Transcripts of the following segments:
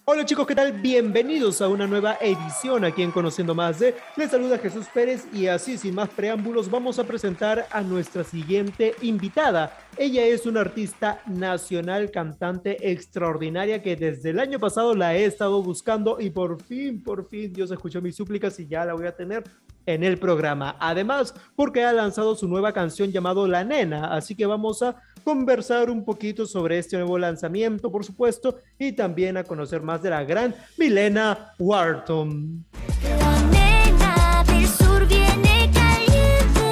Hola chicos, ¿qué tal? Bienvenidos a una nueva edición aquí en Conociendo Más de. Les saluda Jesús Pérez y así, sin más preámbulos, vamos a presentar a nuestra siguiente invitada. Ella es una artista nacional, cantante extraordinaria que desde el año pasado la he estado buscando y por fin, Dios escuchó mis súplicas y ya la voy a tener en el programa. Además, porque ha lanzado su nueva canción llamado La Nena, así que vamos a conversar un poquito sobre este nuevo lanzamiento, por supuesto, y también a conocer más de la gran Milena Wharton. La nena del sur viene caliente.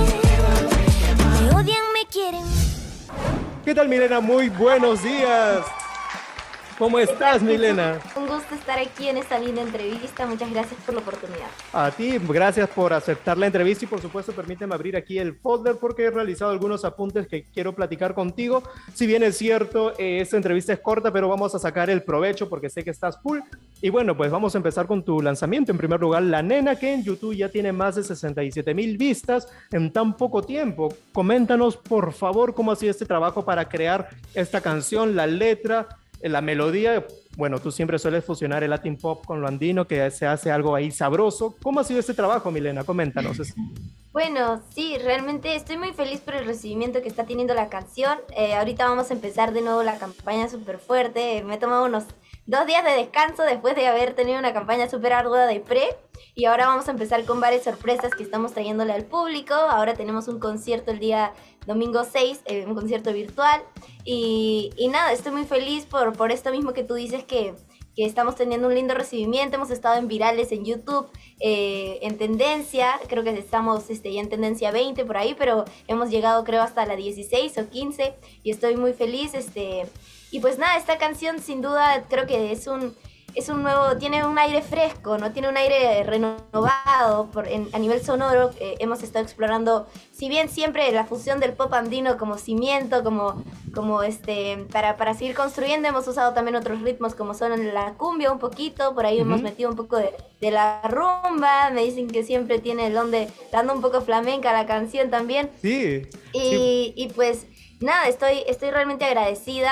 Me odian, me quieren. ¿Qué tal, Milena? Muy buenos días. ¿Cómo estás, Milena? Un gusto estar aquí en esta linda entrevista. Muchas gracias por la oportunidad. A ti, gracias por aceptar la entrevista y por supuesto permíteme abrir aquí el folder porque he realizado algunos apuntes que quiero platicar contigo. Si bien es cierto, esta entrevista es corta, pero vamos a sacar el provecho porque sé que estás full. Y bueno, pues vamos a empezar con tu lanzamiento. En primer lugar, La Nena, que en YouTube ya tiene más de 67,000 vistas en tan poco tiempo. Coméntanos, por favor, cómo ha sido este trabajo para crear esta canción, la letra, la melodía. Bueno, tú siempre sueles fusionar el Latin Pop con lo andino, que se hace algo ahí sabroso. ¿Cómo ha sido este trabajo, Milena? Coméntanos. Bueno, sí, realmente estoy muy feliz por el recibimiento que está teniendo la canción. Ahorita vamos a empezar de nuevo la campaña súper fuerte. Me he tomado unos 2 días de descanso después de haber tenido una campaña súper ardua de pre. Y ahora vamos a empezar con varias sorpresas que estamos trayéndole al público. Ahora tenemos un concierto el día domingo 6, un concierto virtual. Y nada, estoy muy feliz por esto mismo que tú dices que estamos teniendo un lindo recibimiento. Hemos estado en virales en YouTube, en tendencia, creo que estamos ya en tendencia 20 por ahí, pero hemos llegado creo hasta la 16 o 15 y estoy muy feliz. Y pues nada, esta canción sin duda creo que es un nuevo, tiene un aire fresco, ¿no? Tiene un aire renovado a nivel sonoro. Hemos estado explorando, si bien siempre la fusión del pop andino como cimiento, para seguir construyendo, hemos usado también otros ritmos como son la cumbia un poquito, por ahí hemos metido un poco de la rumba. Me dicen que siempre tiene el donde dando un poco flamenca la canción también. Sí. Y pues nada, estoy realmente agradecida.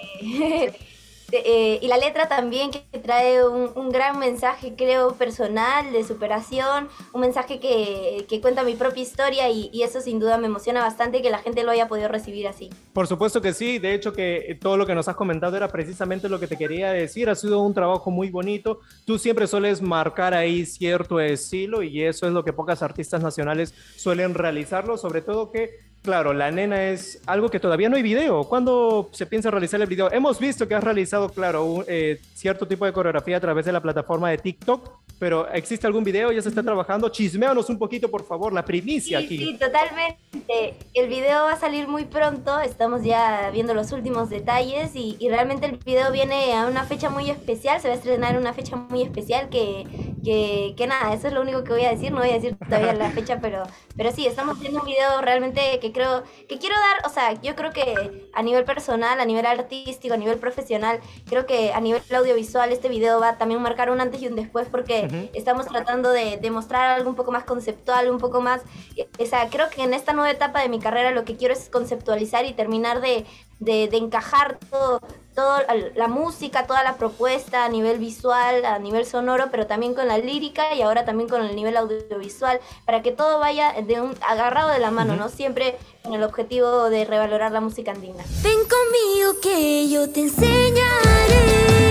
Y la letra también que trae un gran mensaje, creo, personal, de superación, un mensaje que cuenta mi propia historia y eso sin duda me emociona bastante que la gente lo haya podido recibir así. Por supuesto que sí, de hecho que todo lo que nos has comentado era precisamente lo que te quería decir. Ha sido un trabajo muy bonito, tú siempre sueles marcar ahí cierto estilo y eso es lo que pocas artistas nacionales suelen realizarlo, sobre todo que claro, La Nena es algo que todavía no hay video. ¿Cuándo se piensa realizar el video? Hemos visto que has realizado, claro, cierto tipo de coreografía a través de la plataforma de TikTok, pero ¿existe algún video? ¿Ya se está trabajando? Chisméanos un poquito, por favor, la primicia aquí. Sí, totalmente. El video va a salir muy pronto, estamos ya viendo los últimos detalles y realmente el video viene a una fecha muy especial, se va a estrenar en una fecha muy especial que nada, eso es lo único que voy a decir, no voy a decir todavía la fecha, pero sí, estamos haciendo un video realmente que creo que quiero dar, o sea, yo creo que a nivel personal, a nivel artístico, a nivel profesional, creo que a nivel audiovisual este video va a también marcar un antes y un después porque estamos tratando de mostrar algo un poco más conceptual, un poco más, o sea, creo que en esta nueva etapa de mi carrera lo que quiero es conceptualizar y terminar de encajar todo la música, toda la propuesta a nivel visual, a nivel sonoro, pero también con la lírica y ahora también con el nivel audiovisual, para que todo vaya agarrado de la mano, ¿no? Siempre con el objetivo de revalorar la música andina. Ven conmigo que yo te enseñaré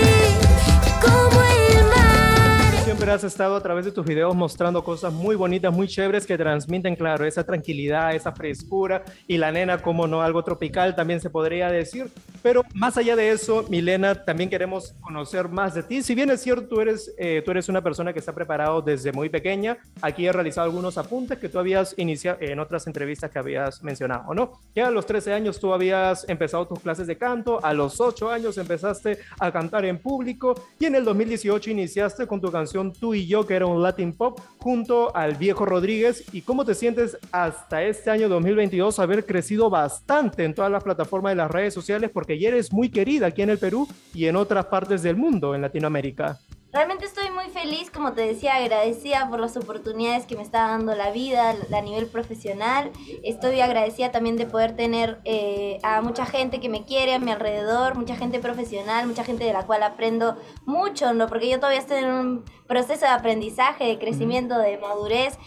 cómo el mar. Siempre has estado a través de tus videos mostrando cosas muy bonitas, muy chéveres que transmiten, claro, esa tranquilidad, esa frescura y La Nena, como no, algo tropical también se podría decir. Pero más allá de eso, Milena, también queremos conocer más de ti. Si bien es cierto, tú eres una persona que está preparado desde muy pequeña. Aquí he realizado algunos apuntes que tú habías iniciado en otras entrevistas que habías mencionado, ¿no? Que a los 13 años tú habías empezado tus clases de canto, a los 8 años empezaste a cantar en público y en el 2018 iniciaste con tu canción Tú y Yo, que era un Latin Pop, junto al Viejo Rodríguez. ¿Y cómo te sientes hasta este año 2022 haber crecido bastante en todas las plataformas de las redes sociales? Porque ya eres muy querida aquí en el Perú y en otras partes del mundo, en Latinoamérica. Realmente estoy muy feliz, como te decía, agradecida por las oportunidades que me está dando la vida a nivel profesional. Estoy agradecida también de poder tener a mucha gente que me quiere a mi alrededor, mucha gente profesional, mucha gente de la cual aprendo mucho, ¿no? Porque yo todavía estoy en un proceso de aprendizaje, de crecimiento, de madurez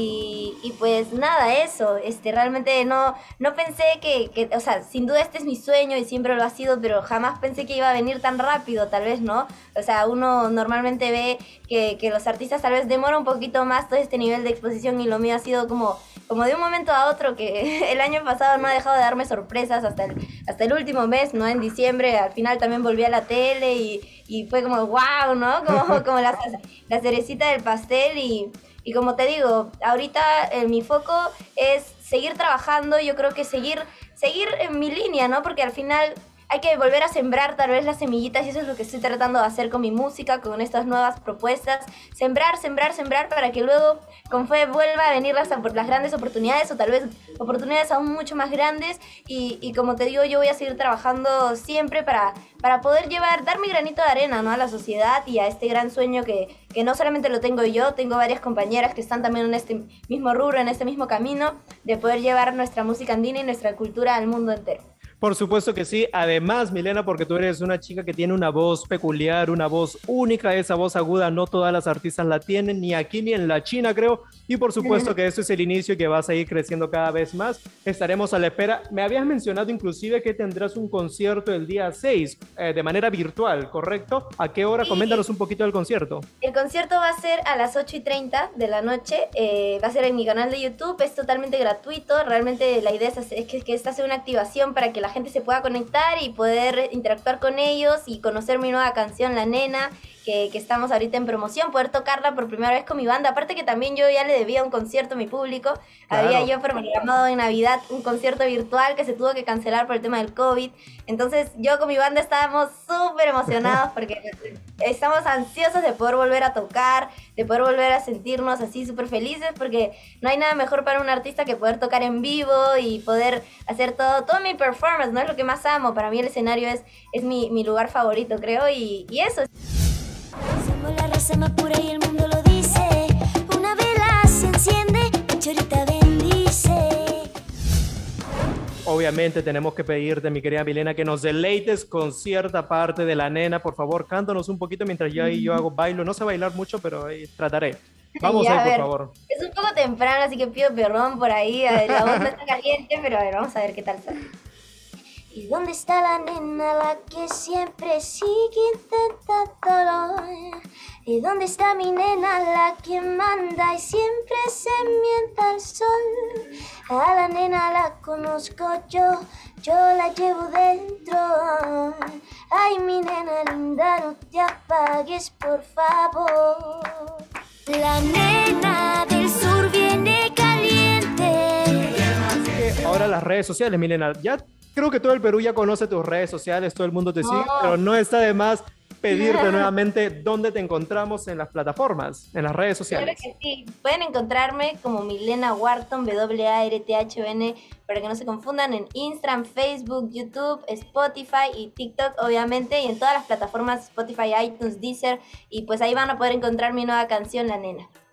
y pues nada, eso. Realmente no pensé o sea, sin duda este es mi sueño y siempre lo ha sido, pero jamás pensé que iba a venir tan rápido, tal vez, ¿no? O sea, uno normalmente ve que los artistas tal vez demoran un poquito más todo este nivel de exposición y lo mío ha sido como de un momento a otro, que el año pasado no ha dejado de darme sorpresas hasta el último mes, ¿no? En diciembre al final también volví a la tele y fue como wow, ¿no? Como la cerecita del pastel y como te digo, ahorita mi foco es seguir trabajando, yo creo que seguir en mi línea, ¿no? Porque al final hay que volver a sembrar tal vez las semillitas y eso es lo que estoy tratando de hacer con mi música, con estas nuevas propuestas. Sembrar para que luego con fe vuelva a venir las grandes oportunidades o tal vez oportunidades aún mucho más grandes y como te digo, yo voy a seguir trabajando siempre para poder dar mi granito de arena, ¿no? A la sociedad y a este gran sueño que no solamente lo tengo yo, tengo varias compañeras que están también en este mismo rubro, en este mismo camino de poder llevar nuestra música andina y nuestra cultura al mundo entero. Por supuesto que sí. Además, Milena, porque tú eres una chica que tiene una voz peculiar, una voz única, esa voz aguda, no todas las artistas la tienen, ni aquí ni en la China, creo. Y por supuesto que esto es el inicio y que vas a ir creciendo cada vez más. Estaremos a la espera. Me habías mencionado inclusive que tendrás un concierto el día 6, de manera virtual, ¿correcto? ¿A qué hora? Sí. Coméntanos un poquito del concierto. El concierto va a ser a las 8:30 de la noche, va a ser en mi canal de YouTube, es totalmente gratuito, realmente la idea es que esta sea una activación para que la gente se pueda conectar y poder interactuar con ellos y conocer mi nueva canción, La Nena, que estamos ahorita en promoción, poder tocarla por primera vez con mi banda, aparte que también yo ya le debía un concierto a mi público, Claro. había yo programado en Navidad un concierto virtual que se tuvo que cancelar por el tema del COVID, entonces yo con mi banda estábamos súper emocionados porque estamos ansiosos de poder volver a tocar, de poder volver a sentirnos así súper felices, porque no hay nada mejor para un artista que poder tocar en vivo y poder hacer todo mi performance, ¿no? Es lo que más amo, para mí el escenario es mi lugar favorito, creo, y eso. Somos la raza más pura y el mundo lo dice. Una vela se enciende, la chorita bendice. Obviamente tenemos que pedirte, mi querida Milena, que nos deleites con cierta parte de La Nena. Por favor, cántanos un poquito mientras yo hago bailo. No sé bailar mucho, pero trataré. Vamos Ya, ahí, a ver, por favor. es un poco temprano, así que pido perdón por ahí, la voz no está caliente, pero a ver, vamos a ver qué tal sale. ¿Y dónde está la nena, la que siempre sigue intentándolo? ¿Y dónde está mi nena, la que manda y siempre se mienta al sol? A la nena la conozco yo la llevo dentro. Ay, mi nena linda, no te apagues, por favor. La nena del sur viene caliente. Ahora las redes sociales, Milena. Ya creo que todo el Perú ya conoce tus redes sociales, todo el mundo te sigue, pero no está de más pedirte nuevamente dónde te encontramos en las plataformas, en las redes sociales. Claro que sí, pueden encontrarme como Milena Wharton, WARTHON, para que no se confundan, en Instagram, Facebook, YouTube, Spotify y TikTok, obviamente, y en todas las plataformas, Spotify, iTunes, Deezer, y pues ahí van a poder encontrar mi nueva canción, La Nena.